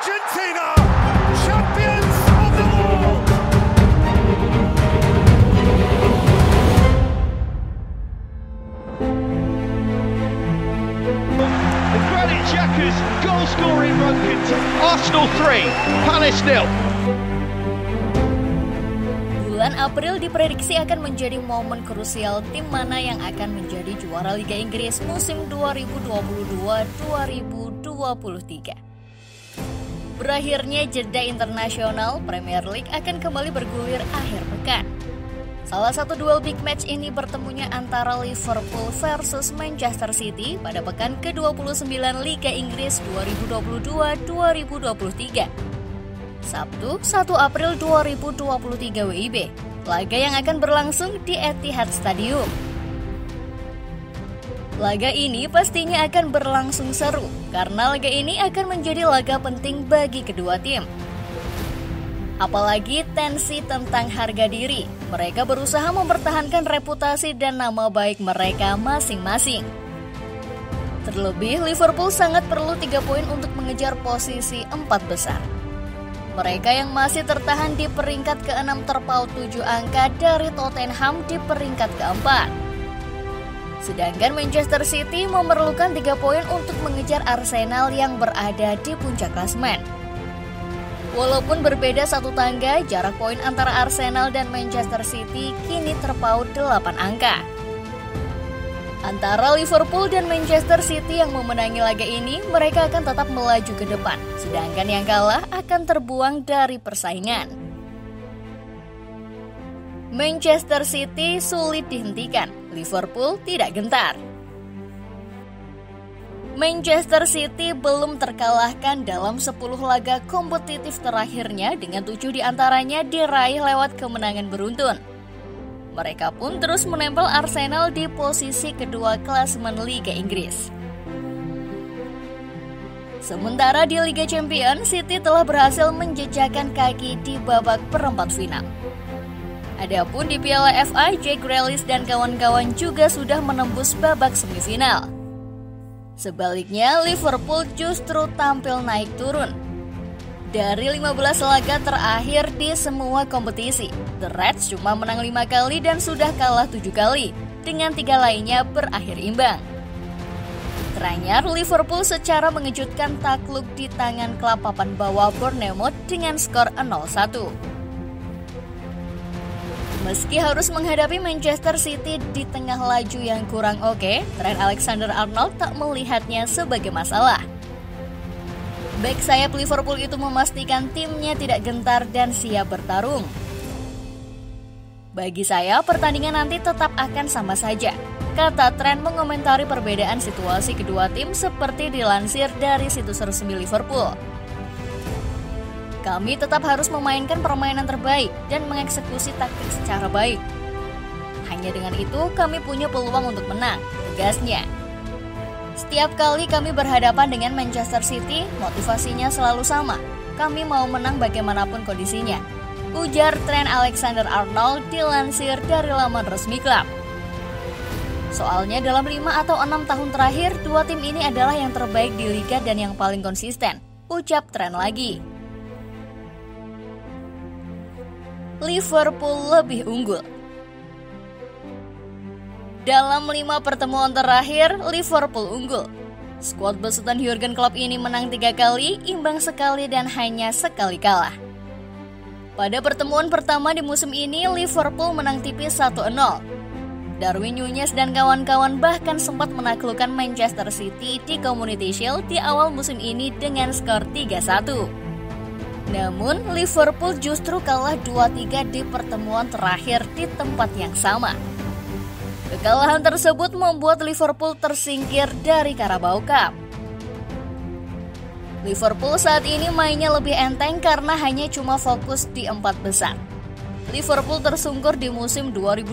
Argentina, champions of the world. The Granit Xhaka's goal-scoring run continues. Arsenal 3, Palace 0. Bulan April diprediksi akan menjadi momen krusial tim mana yang akan menjadi juara Liga Inggris musim 2022-2023. Berakhirnya jeda internasional, Premier League akan kembali bergulir akhir pekan. Salah satu duel big match ini bertemunya antara Liverpool versus Manchester City pada pekan ke-29 Liga Inggris 2022-2023. Sabtu 1 April 2023 WIB, laga yang akan berlangsung di Etihad Stadium. Laga ini pastinya akan berlangsung seru, karena laga ini akan menjadi laga penting bagi kedua tim. Apalagi tensi tentang harga diri, mereka berusaha mempertahankan reputasi dan nama baik mereka masing-masing. Terlebih, Liverpool sangat perlu 3 poin untuk mengejar posisi 4 besar. Mereka yang masih tertahan di peringkat ke-6 terpaut 7 angka dari Tottenham di peringkat ke-4. Sedangkan Manchester City memerlukan 3 poin untuk mengejar Arsenal yang berada di puncak klasemen. Walaupun berbeda satu tangga, jarak poin antara Arsenal dan Manchester City kini terpaut 8 angka. Antara Liverpool dan Manchester City yang memenangi laga ini, mereka akan tetap melaju ke depan, sedangkan yang kalah akan terbuang dari persaingan. Manchester City sulit dihentikan, Liverpool tidak gentar. Manchester City belum terkalahkan dalam 10 laga kompetitif terakhirnya dengan 7 diantaranya diraih lewat kemenangan beruntun. Mereka pun terus menempel Arsenal di posisi kedua klasemen Liga Inggris. Sementara di Liga Champions, City telah berhasil menjejakkan kaki di babak perempat final. Adapun di Piala FA, Jack Grealish dan kawan-kawan juga sudah menembus babak semifinal. Sebaliknya, Liverpool justru tampil naik turun. Dari 15 laga terakhir di semua kompetisi, The Reds cuma menang 5 kali dan sudah kalah 7 kali, dengan 3 lainnya berakhir imbang. Teranyar, Liverpool secara mengejutkan takluk di tangan klub papan bawah Bournemouth dengan skor 0-1. Meski harus menghadapi Manchester City di tengah laju yang kurang oke, Trent Alexander-Arnold tak melihatnya sebagai masalah. Bek sayap Liverpool itu memastikan timnya tidak gentar dan siap bertarung. Bagi saya, pertandingan nanti tetap akan sama saja, kata Trent mengomentari perbedaan situasi kedua tim seperti dilansir dari situs resmi Liverpool. Kami tetap harus memainkan permainan terbaik dan mengeksekusi taktik secara baik. Hanya dengan itu kami punya peluang untuk menang, tegasnya. Setiap kali kami berhadapan dengan Manchester City, motivasinya selalu sama. Kami mau menang bagaimanapun kondisinya, ujar Trent Alexander-Arnold dilansir dari laman resmi klub. Soalnya dalam 5 atau 6 tahun terakhir, dua tim ini adalah yang terbaik di liga dan yang paling konsisten, ucap Trent lagi. Liverpool lebih unggul. Dalam 5 pertemuan terakhir, Liverpool unggul. Skuad besutan Jurgen Klopp ini menang 3 kali, imbang sekali dan hanya sekali kalah. Pada pertemuan pertama di musim ini, Liverpool menang tipis 1-0. Darwin Núñez dan kawan-kawan bahkan sempat menaklukkan Manchester City di Community Shield di awal musim ini dengan skor 3-1. Namun, Liverpool justru kalah 2-3 di pertemuan terakhir di tempat yang sama. Kekalahan tersebut membuat Liverpool tersingkir dari Carabao Cup. Liverpool saat ini mainnya lebih enteng karena hanya cuma fokus di 4 besar. Liverpool tersungkur di musim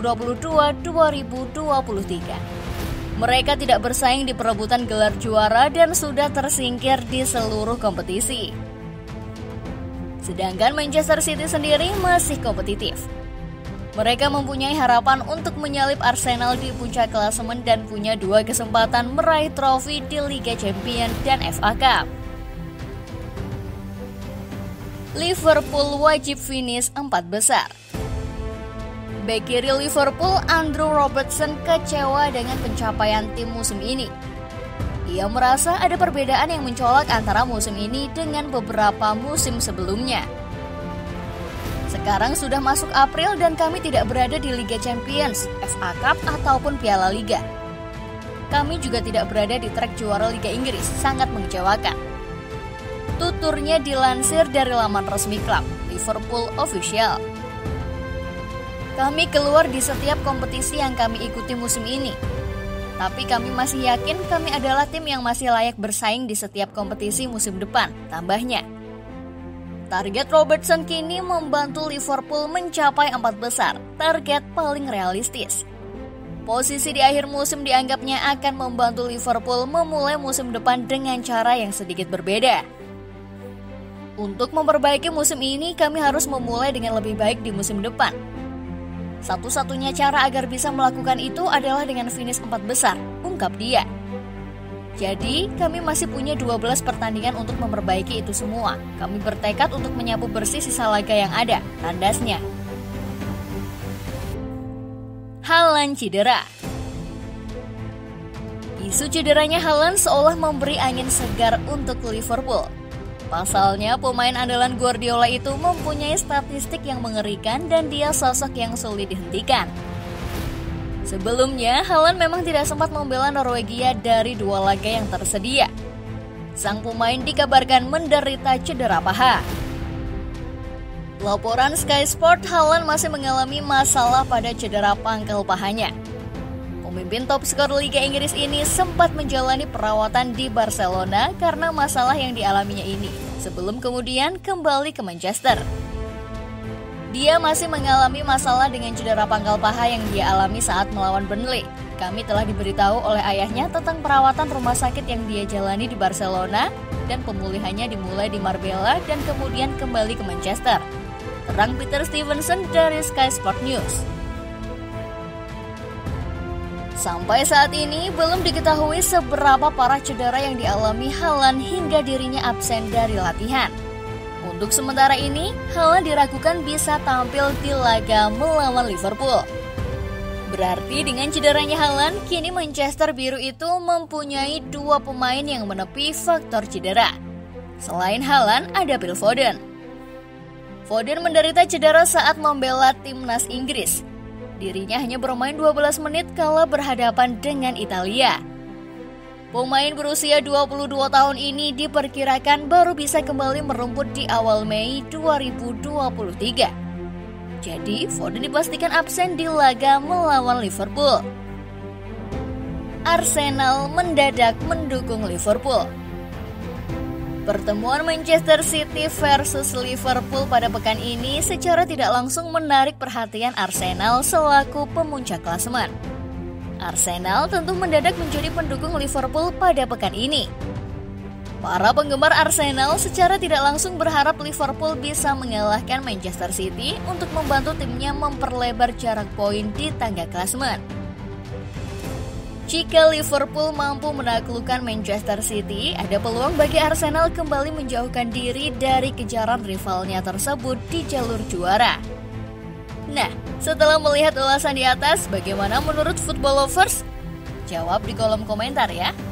2022-2023. Mereka tidak bersaing di perebutan gelar juara dan sudah tersingkir di seluruh kompetisi. Sedangkan Manchester City sendiri masih kompetitif. Mereka mempunyai harapan untuk menyalip Arsenal di puncak klasemen dan punya 2 kesempatan meraih trofi di Liga Champions dan FA Cup. Liverpool wajib finish 4 besar. Bek kiri Liverpool, Andrew Robertson, kecewa dengan pencapaian tim musim ini. Ia merasa ada perbedaan yang mencolok antara musim ini dengan beberapa musim sebelumnya. Sekarang sudah masuk April dan kami tidak berada di Liga Champions, FA Cup ataupun Piala Liga. Kami juga tidak berada di trek juara Liga Inggris, sangat mengecewakan. Tuturnya dilansir dari laman resmi klub, Liverpool Official. Kami keluar di setiap kompetisi yang kami ikuti musim ini. Tapi kami masih yakin kami adalah tim yang masih layak bersaing di setiap kompetisi musim depan, tambahnya. Target Robertson kini membantu Liverpool mencapai 4 besar, target paling realistis. Posisi di akhir musim dianggapnya akan membantu Liverpool memulai musim depan dengan cara yang sedikit berbeda. Untuk memperbaiki musim ini, kami harus memulai dengan lebih baik di musim depan. Satu-satunya cara agar bisa melakukan itu adalah dengan finish 4 besar, ungkap dia. Jadi, kami masih punya 12 pertandingan untuk memperbaiki itu semua. Kami bertekad untuk menyapu bersih sisa laga yang ada, tandasnya. Haaland cedera. Isu cederanya Haaland seolah memberi angin segar untuk Liverpool. Pasalnya, pemain andalan Guardiola itu mempunyai statistik yang mengerikan dan dia sosok yang sulit dihentikan. Sebelumnya, Haaland memang tidak sempat membela Norwegia dari 2 laga yang tersedia. Sang pemain dikabarkan menderita cedera paha. Laporan Sky Sport, Haaland masih mengalami masalah pada cedera pangkal pahanya. Pemimpin top skor Liga Inggris ini sempat menjalani perawatan di Barcelona karena masalah yang dialaminya ini, sebelum kemudian kembali ke Manchester. Dia masih mengalami masalah dengan cedera pangkal paha yang dia alami saat melawan Burnley. Kami telah diberitahu oleh ayahnya tentang perawatan rumah sakit yang dia jalani di Barcelona dan pemulihannya dimulai di Marbella dan kemudian kembali ke Manchester, terang Peter Stevenson dari Sky Sport News. Sampai saat ini belum diketahui seberapa parah cedera yang dialami Haaland hingga dirinya absen dari latihan. Untuk sementara ini, Haaland diragukan bisa tampil di laga melawan Liverpool. Berarti dengan cederanya Haaland, kini Manchester Biru itu mempunyai 2 pemain yang menepi faktor cedera. Selain Haaland, ada Phil Foden. Foden menderita cedera saat membela timnas Inggris. Dirinya hanya bermain 12 menit kala berhadapan dengan Italia. Pemain berusia 22 tahun ini diperkirakan baru bisa kembali merumput di awal Mei 2023. Jadi, Foden dipastikan absen di laga melawan Liverpool. Arsenal mendadak mendukung Liverpool. Pertemuan Manchester City versus Liverpool pada pekan ini secara tidak langsung menarik perhatian Arsenal selaku pemuncak klasemen. Arsenal tentu mendadak menjadi pendukung Liverpool pada pekan ini. Para penggemar Arsenal secara tidak langsung berharap Liverpool bisa mengalahkan Manchester City untuk membantu timnya memperlebar jarak poin di tangga klasemen. Jika Liverpool mampu menaklukkan Manchester City, ada peluang bagi Arsenal kembali menjauhkan diri dari kejaran rivalnya tersebut di jalur juara. Nah, setelah melihat ulasan di atas, bagaimana menurut Football Lovers? Jawab di kolom komentar ya.